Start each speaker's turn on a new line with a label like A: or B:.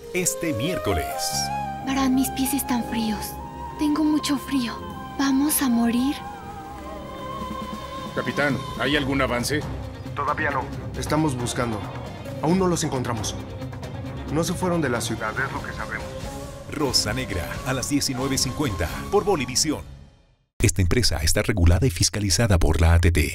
A: este miércoles.
B: Baran, mis pies están fríos. Tengo mucho frío. ¿Vamos a morir?
C: Capitán, ¿hay algún avance?
D: Todavía no. Estamos buscando. Aún no los encontramos. No se fueron de la ciudad, es lo que sabemos.
A: Rosa Negra, a las 19:50, por Bolivisión. Esta empresa está regulada y fiscalizada por la ATT.